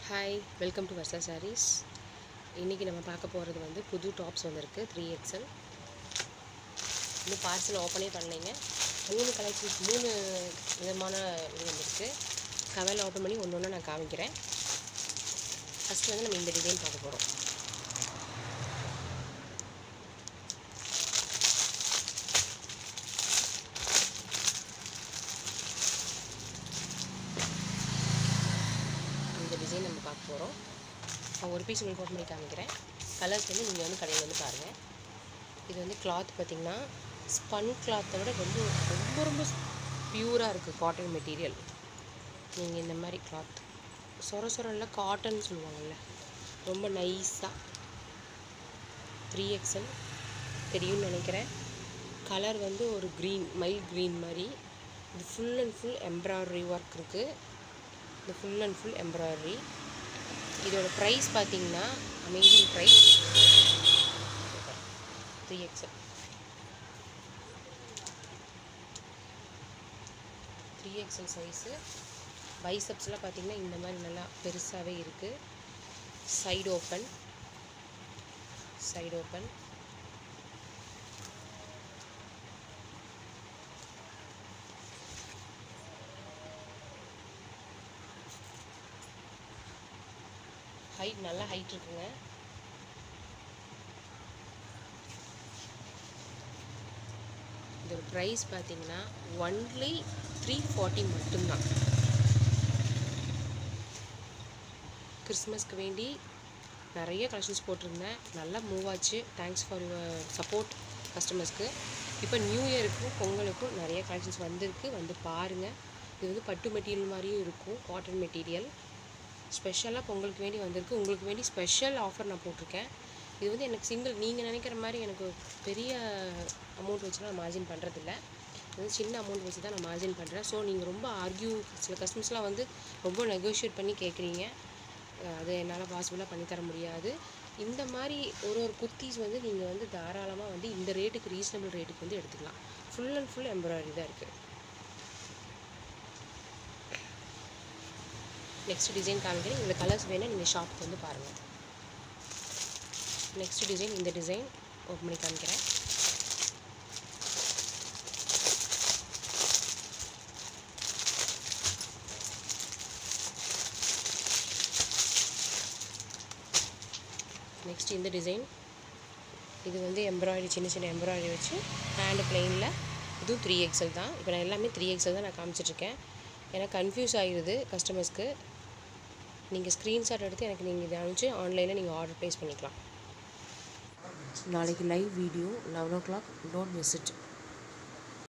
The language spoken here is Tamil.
Hi, welcome to Varsha Sarees. இன்றைக்கி நம்ம பார்க்க போகிறது வந்து புது டாப்ஸ் வந்திருக்கு 3XL. இன்னும் பார்சல் ஓப்பனே பண்ணலைங்க. 3 கலெக்ஷன்ஸ் 3 விதமான இது வந்திருக்கு. கவரில் ஓப்பன் பண்ணி ஒன்று ஒன்று நான் காமிக்கிறேன். ஃபஸ்ட்டு வந்து நம்ம இந்த டிசைன் பார்க்க போகிறோம். இந்த டிசைன் நம்ம பார்க்க போகிறோம். நான் ஒரு பீஸ் உங்களுக்கு ஓப்பன் பண்ணி காமிக்கிறேன். கலர்ஸ் வந்து நீங்கள் வந்து கடையில் வந்து பாருங்கள். இது வந்து கிளாத் பார்த்திங்கன்னா ஸ்பன் கிளாத்தை விட ரொம்ப ரொம்ப ரொம்ப பியூராக இருக்குது. Cotton material. நீங்கள் இந்த மாதிரி கிளாத் சொர சொரல்ல காட்டன் சொல்லுவாங்கள்ல, ரொம்ப நைஸாக 3XL தெரியும்னு நினைக்கிறேன். கலர் வந்து ஒரு க்ரீன், மைல்ட் க்ரீன் மாதிரி. இது full and full embroidery work இருக்குது. இது ஃபுல் அண்ட் ஃபுல் எம்ப்ராய்டரி. இதோட ப்ரைஸ் பார்த்தீங்கன்னா அமேசிங் ப்ரைஸ். 3XL size. பைசப்ஸ்லாம் பார்த்தீங்கன்னா இந்த மாதிரி நல்லா பெருசாகவே இருக்குது. Side open. ஹைட் நல்லா ஹைட் இருக்குங்க. இதோட ப்ரைஸ் பார்த்தீங்கன்னா ஒன்லி 340 மட்டும்தான். கிறிஸ்மஸ்க்கு வேண்டி நிறைய கலெக்ஷன்ஸ் போட்டிருந்தேன். நல்லா மூவ் ஆச்சு. தேங்க்ஸ் ஃபார் யுவர் சப்போர்ட் கஸ்டமர்ஸ்க்கு. இப்போ நியூ இயருக்கும் பொங்கலுக்கும் நிறைய கலெக்ஷன்ஸ் வந்திருக்கு. வந்து பாருங்கள். இது வந்து பட்டு மெட்டீரியல் மாதிரியும் இருக்கும், காட்டன் மெட்டீரியல். ஸ்பெஷலாக பொங்கலுக்கு வேண்டி வந்திருக்கு. உங்களுக்கு வேண்டி ஸ்பெஷல் ஆஃபர் நான் போட்டிருக்கேன். இது வந்து எனக்கு சிங்கிள், நீங்கள் நினைக்கிற மாதிரி எனக்கு பெரிய அமௌண்ட் வச்சுலாம் நான் மார்ஜின் பண்ணுறதில்ல. இது வந்து சின்ன அமௌண்ட் வச்சு தான் நான் மார்ஜின் பண்ணுறேன். ஸோ நீங்கள் ரொம்ப சில கஸ்டமர்ஸ்லாம் வந்து ரொம்ப நெகோஷியேட் பண்ணி கேட்குறீங்க. அது என்னால் பாசிபிளாக பண்ணித்தர முடியாது. இந்த மாதிரி ஒரு குர்த்திஸ் வந்து நீங்கள் வந்து தாராளமாக வந்து இந்த ரேட்டுக்கு, ரீசனபிள் ரேட்டுக்கு வந்து எடுத்துக்கலாம். ஃபுல் அண்ட் ஃபுல் எம்ப்ராய்டரி தான் இருக்குது. நெக்ஸ்ட் டிசைன் காமிக்கிறேன். இந்த கலர்ஸ் வேணால் நீங்கள் ஷாப்புக்கு வந்து பாருங்கள். நெக்ஸ்ட் டிசைன், இந்த டிசைன் ஓப்பன் பண்ணி காமிக்கிறேன். நெக்ஸ்ட் இந்த டிசைன். இது வந்து எம்ப்ராய்டரி, சின்ன சின்ன எம்ப்ராய்டரி வச்சு ஹேண்டு பிளெயினில். இதுவும் 3XL தான். இப்போ நான் எல்லாமே 3XL தான் நான் காமிச்சிட்ருக்கேன். எனக்கு கன்ஃபியூஸ் ஆகிடுது கஸ்டமர்ஸ்க்கு. நீங்கள் ஸ்க்ரீன்ஷாட் எடுத்து எனக்கு நீங்கள் இதை அனுப்பிச்சு ஆன்லைனில் நீங்கள் ஆர்டர் ப்ளேஸ் பண்ணிக்கலாம். நாளைக்கு live video 11 o'clock. Don't miss it.